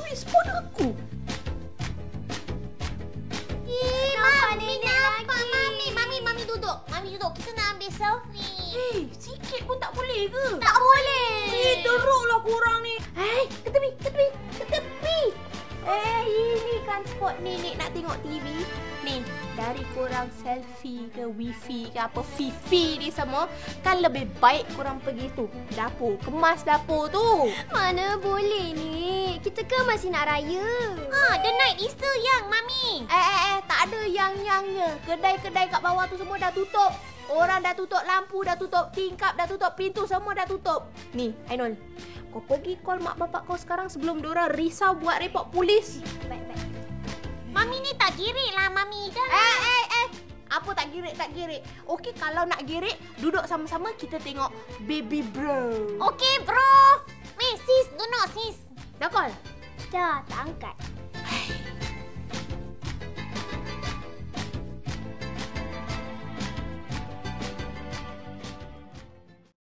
ambil spot aku. Mami duduk. Kita nak ambil selfie. Sikit pun tak boleh ke? Tak boleh. Teruklah korang ni. Ke tepi. Ini kan spot nenek nak tengok TV. Ni, dari korang selfie ke wifi ke apa fifi ni semua, kan lebih baik korang pergi tu dapur, kemas dapur tu. Mana boleh ni. Kita kan masih nak raya. The night Easter yang Mami. Tak ada yang-yangnya. Kedai-kedai kat bawah tu semua dah tutup. Orang dah tutup lampu, dah tutup tingkap, dah tutup pintu, semua dah tutup. Ni, Ainul, kau pergi call mak bapak kau sekarang sebelum diorang risau buat report polis. Baik. Mami ni tak girik lah Mami dah. Apa tak girik? Okey, kalau nak girik, duduk sama-sama kita tengok Baby Bro. Okey bro. Sis, duduk sis. Dah call? Dah, tak angkat.